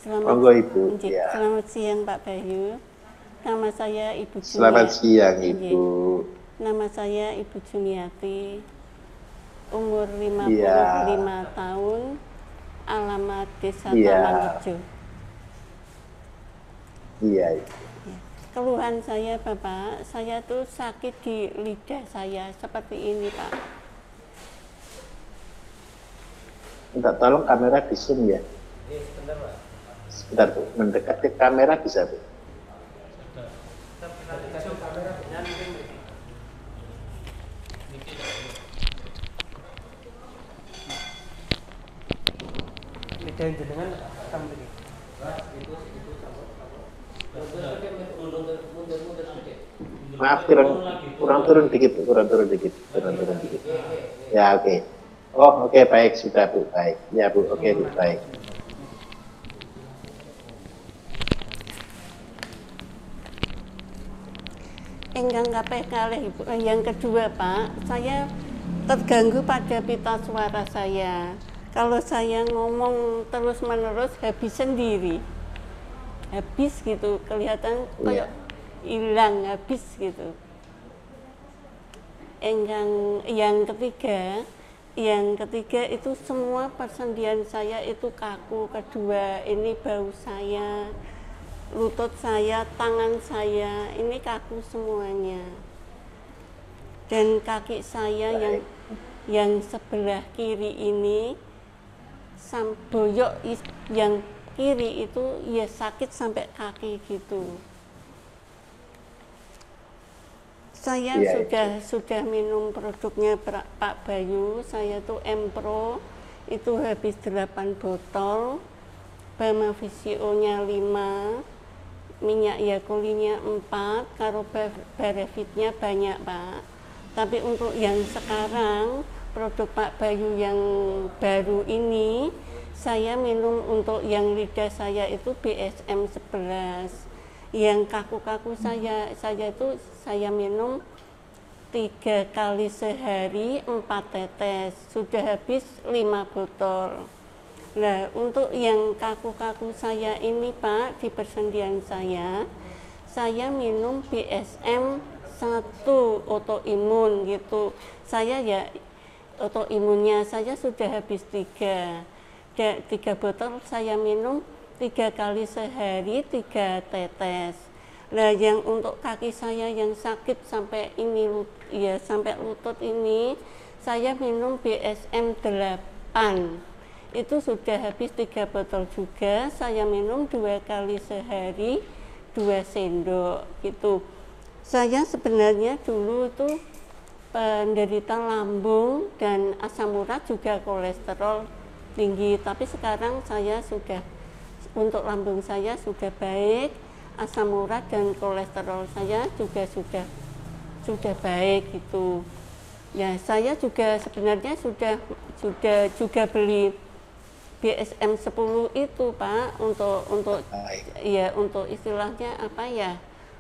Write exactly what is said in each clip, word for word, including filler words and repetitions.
Selamat, Monggo Ibu. Nggih, Ya. selamat siang Pak Bayu. Nama saya Ibu Jumiati. Selamat siang Ibu. Nggih. Nama saya Ibu Jumiati. Umur lima puluh lima Iya. tahun. Alamat Desa Iya. Tamanrejo. Iya, Ibu. Ya. Keluhan saya Bapak, saya tuh sakit di lidah saya seperti ini Pak. Minta tolong kamera di zoom ya. Iya, sebentar Pak. Sebentar Bu, mendekat ke kamera bisa Bu. Lidah jenengan tam iki. Maaf kurang kurang turun dikit, Bu. kurang turun dikit, kurang turun dikit. Ya oke. Okay. Oh oke okay, baik sudah Bu, baik. Ya Bu, oke okay, Bu, baik. Enggang kapih kalih Ibu. Yang kedua Pak, saya terganggu pada pita suara saya. Kalau saya ngomong terus menerus habis sendiri, habis gitu, kelihatan kayak hilang habis gitu. Enggang yang ketiga, yang ketiga itu semua persendian saya itu kaku. Kedua ini bau saya, lutut saya, tangan saya, ini kaku semuanya. Dan kaki saya yang yang sebelah kiri ini samboyok yang kiri itu ya sakit sampai kaki gitu. Saya ya, sudah itu. sudah minum produknya Pak Bayu, saya tuh Empro itu habis delapan botol, Bama Visio-nya lima, minyak Yakulinya empat, karo Barefitnya banyak Pak. Tapi untuk yang sekarang produk Pak Bayu yang baru ini, saya minum untuk yang lidah saya itu B S M sebelas. Yang kaku-kaku saya, saya itu saya minum tiga kali sehari empat tetes, sudah habis lima botol. Nah, untuk yang kaku-kaku saya ini Pak, di persendian saya, saya minum B S M satu autoimun gitu. Saya ya autoimunnya saya sudah habis tiga, tiga botol saya minum tiga kali sehari tiga tetes. Nah, yang untuk kaki saya yang sakit sampai ini ya sampai lutut ini, saya minum B S M delapan. Itu sudah habis tiga botol juga. Saya minum dua kali sehari dua sendok gitu. Saya sebenarnya dulu tuh penderita lambung dan asam urat juga kolesterol tinggi, tapi sekarang saya sudah untuk lambung saya sudah baik, asam urat dan kolesterol saya juga sudah sudah baik gitu. Ya, saya juga sebenarnya sudah sudah juga beli B S M sepuluh itu Pak untuk untuk baik. Ya untuk istilahnya apa ya?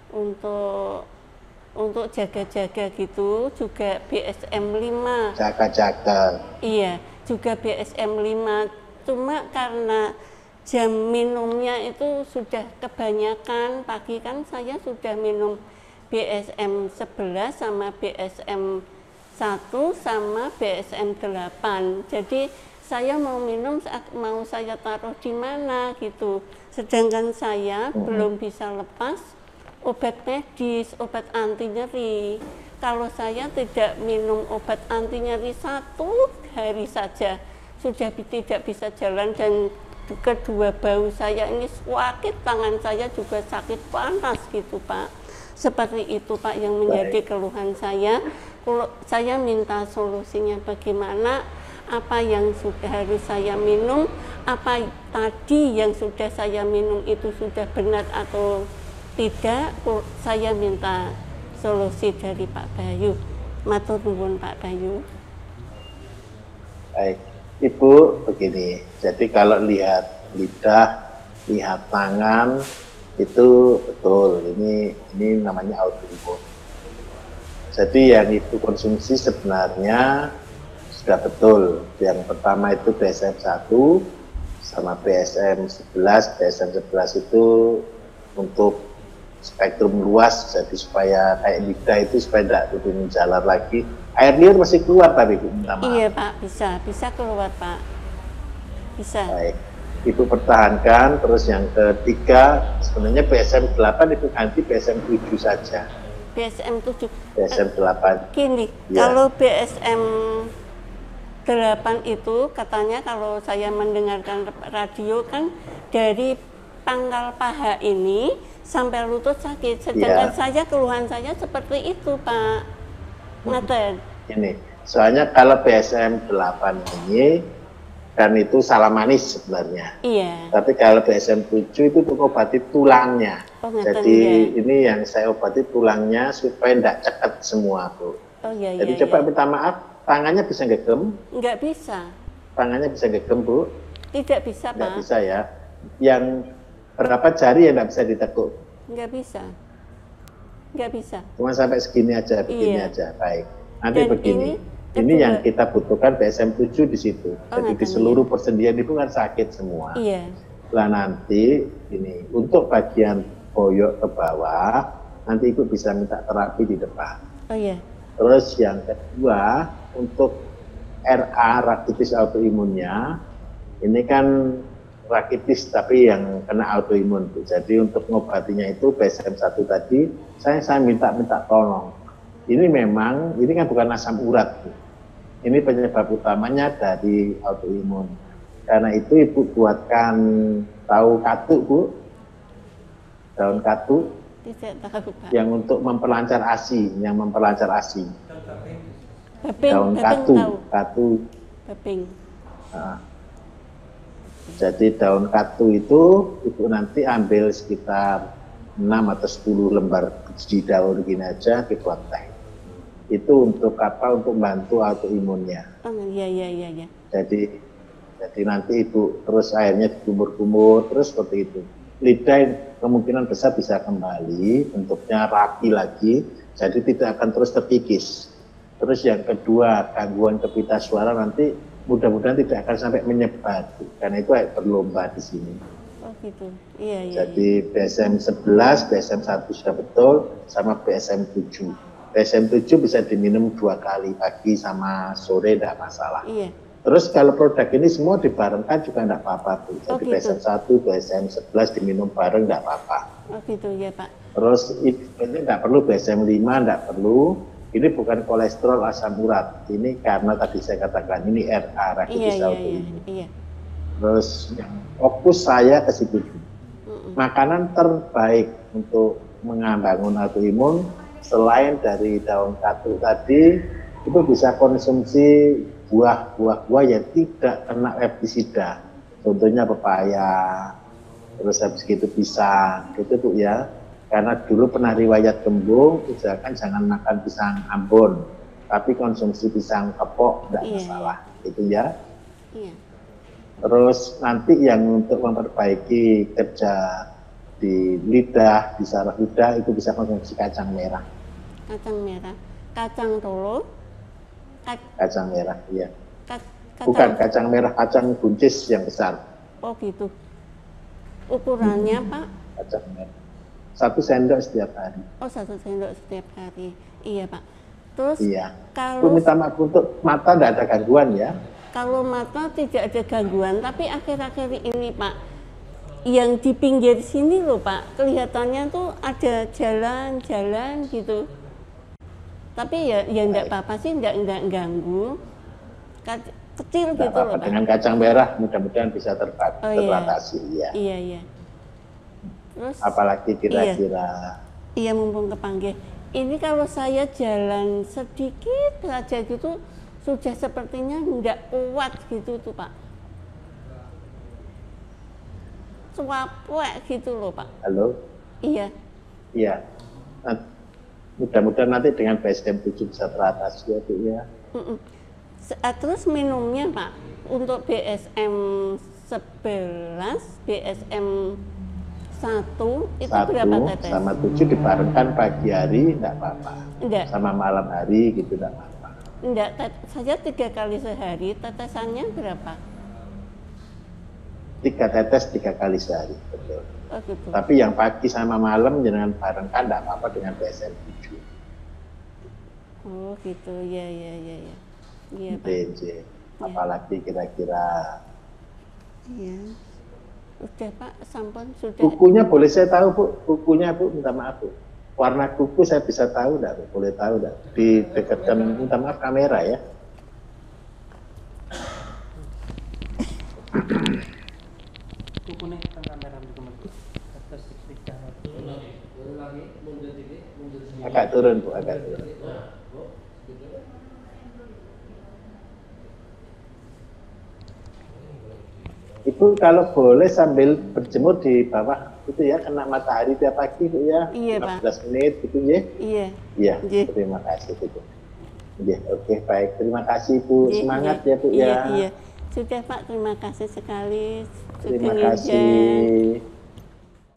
Untuk untuk jaga-jaga gitu, juga B S M lima. Jaga-jaga. Iya, juga B S M lima. Cuma karena jam minumnya itu sudah kebanyakan, pagi kan saya sudah minum B S M sebelas sama B S M satu sama B S M delapan. Jadi saya mau minum mau saya taruh di mana gitu. Sedangkan saya mm-hmm. belum bisa lepas obat medis, obat anti nyeri. Kalau saya tidak minum obat anti nyeri satu hari saja sudah tidak bisa jalan, dan kedua bau saya ini sakit, tangan saya juga sakit panas gitu Pak. Seperti itu Pak yang menjadi Baik. keluhan saya. Kalau saya minta solusinya bagaimana, apa yang sudah harus saya minum, apa tadi yang sudah saya minum itu sudah benar atau tidak, saya minta solusi dari Pak Bayu. Matur nuwun Pak Bayu. Baik, Ibu begini, jadi kalau lihat lidah, lihat tangan, itu betul, ini ini namanya autoimun. Jadi yang Ibu konsumsi sebenarnya sudah betul. Yang pertama itu B S M satu, sama B S M sebelas. B S M sebelas itu untuk spektrum luas, jadi supaya kayak lidah itu supaya tidak lebih menjalar lagi. Air liur masih keluar tapi Bu, minta maaf. Iya Pak, bisa, bisa keluar Pak, bisa. Baik, Ibu pertahankan. Terus yang ketiga, sebenarnya B S M delapan itu ganti B S M tujuh saja. B S M tujuh. B S M delapan. Gini, Ya. kalau B S M delapan itu katanya kalau saya mendengarkan radio kan dari pangkal paha ini sampai lutut sakit. Sedangkan Ya. saya keluhan saya seperti itu Pak. Ngaten. Ini, soalnya kalau B S M delapan ini dan itu salah manis sebenarnya. Iya. Tapi kalau B S M tujuh itu untuk obati tulangnya. Oh, ngeten, Jadi ya. ini yang saya obati tulangnya supaya tidak cekat semua Bu. Oh iya Jadi iya. coba iya. minta maaf, tangannya bisa gegem, Nggak bisa. tangannya bisa gegem Bu, Tidak bisa nggak Pak. bisa ya. Yang berapa jari yang nggak bisa ditekuk? Nggak bisa. Nggak bisa. Cuma sampai segini aja, begini Iya. aja. Baik. Nanti Dan begini. ini Ini, kedua- yang kita butuhkan B S M tujuh di situ. Oh, Jadi di ngeten, seluruh persendian itu kan sakit semua. Iya. Lah nanti ini untuk bagian boyok ke bawah, nanti Ibu bisa minta terapi di depan. Oh iya. Terus yang kedua, untuk R A, rakitis autoimunnya, ini kan rakitis tapi yang kena autoimun. Bu. Jadi untuk ngobatinya itu B S M satu tadi, saya saya minta minta tolong. Ini memang, ini kan bukan asam urat. Bu. Ini penyebab utamanya dari autoimun. Karena itu Ibu buatkan tahu katuk Bu, daun katuk Tidak tahu Pak. yang untuk memperlancar ASI, yang memperlancar ASI. Baping, Daun baping katu, tahu. katu. Baping. Nah, jadi daun katu itu Ibu nanti ambil sekitar enam atau sepuluh lembar biji daun gini aja dibuat teh. Itu untuk apa? Untuk bantu autoimunnya. Oh iya iya iya iya. Jadi jadi nanti Ibu terus airnya dikumur-kumur terus seperti itu. Lidah kemungkinan besar bisa kembali bentuknya rapi lagi, jadi tidak akan terus terkikis. Terus yang kedua, gangguan kepita suara nanti mudah-mudahan tidak akan sampai menyebar, karena itu berlomba di sini. Oh gitu. Iya iya. Jadi B S M sebelas, B S M satu sudah betul, sama B S M tujuh. B S M tujuh bisa diminum dua kali, pagi sama sore tidak masalah. Iya. Terus kalau produk ini semua dibarengkan juga tidak apa-apa. Bu. Jadi Oh, B S M gitu. satu, B S M sebelas diminum bareng tidak apa-apa. Oh gitu ya Pak. Terus ini tidak perlu B S M lima, tidak perlu. Ini bukan kolesterol asam urat. Ini karena tadi saya katakan ini R A, Iya rakitis iya iya. autoimun. Iya. Terus yang fokus saya ke situ. Mm-mm. Makanan terbaik untuk membangun autoimun selain dari daun katu tadi, itu bisa konsumsi buah-buah yang tidak kena pestisida. Contohnya pepaya, terus habis gitu pisang, gitu Bu ya. Karena dulu pernah riwayat gembung, usahakan jangan makan pisang Ambon, tapi konsumsi pisang kepok tidak Iya, masalah, gitu ya. Iya. Terus nanti yang untuk memperbaiki kerja di lidah, di saraf lidah itu bisa konsumsi kacang merah. Kacang merah. Kacang tolo. Ka- Kacang merah, iya. ka- kacang. Bukan kacang merah, kacang buncis yang besar. Oh gitu. Ukurannya Pak? Kacang merah. Satu sendok setiap hari. Oh satu sendok setiap hari. Iya Pak. Terus Iya. Bu kalau minta maaf untuk mata tidak ada gangguan ya. kalau mata tidak ada gangguan, tapi akhir-akhir ini Pak, yang di pinggir sini loh Pak, kelihatannya tuh ada jalan-jalan gitu. Tapi ya ya enggak Baik. apa-apa sih, enggak enggak ganggu. Ka- Kecil Tidak gitu loh apa-apa, Pak. dengan kacang merah mudah-mudahan bisa terbat- Oh, iya. teratasi. Iya. Iya iya. Terus Apalagi kira-kira iya mumpung kepanggil. Ini kalau saya jalan sedikit saja gitu sudah sepertinya nggak kuat gitu tuh Pak. Suapek gitu loh Pak. halo, Iya. iya. Nah, mudah-mudahan nanti dengan B S M tujuh bisa teratasi ya Bu ya. Mm-mm. Se- ah, Terus minumnya Pak untuk B S M sebelas, B S M satu itu Satu berapa tetes? sama tujuh dibarengkan pagi hari tidak apa-apa. Enggak, Sama malam hari gitu tidak apa-apa. enggak. tet- Saya tiga kali sehari tetesannya berapa? tiga tetes tiga kali sehari, betul. Oh gitu. Tapi yang pagi sama malam jangan bareng kan enggak apa-apa dengan B S M tujuh. Oh gitu, ya ya ya ya. Iya Pak. D J. Apalagi kira-kira. Iya. Udah Pak, sampun sudah. Kukunya boleh saya tahu Bu? Kukunya Bu, minta maaf Bu. Warna kuku saya bisa tahu enggak Bu? Boleh tahu enggak? Didekatkan, minta maaf kamera ya. Kuku nih tentang kamera di teman. Atas diklik Agak turun Bu, agak turun. Ibu kalau boleh sambil berjemur di bawah itu ya, kena matahari tiap pagi Bu ya. Iya, lima Pak. belas menit gitu ya. Iya. Iya, Iya. terima kasih Bu. Iya, oke baik. Terima kasih Bu. Iya, Semangat iya. ya Bu Iya, ya. iya. Sudah Pak, terima kasih sekali. Terima Sugeng Ijeng. kasih.